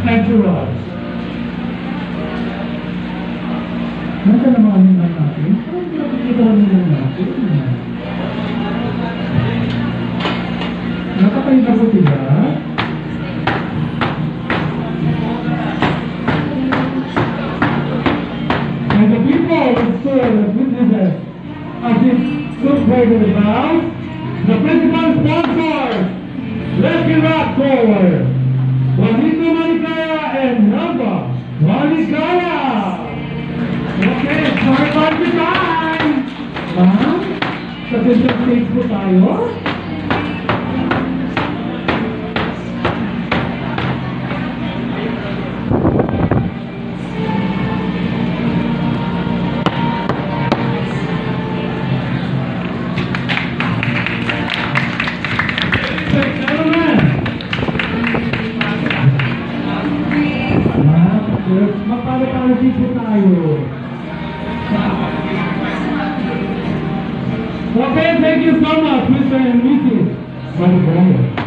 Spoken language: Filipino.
entourage. Nasa naman nila natin? Parang pinakikita nila natin. Nakakainta ko sila. And the people would serve as witnesses as it took place in the ground. The principal sponsors, Lechon Rock Forward, Juanito Malicaya and Nava Malicaya. Okay, start on the time! Ma'am, sa center stage po tayo. Magpapapalagi po tayo. Okay, thank you so much, Mr. and Mrs.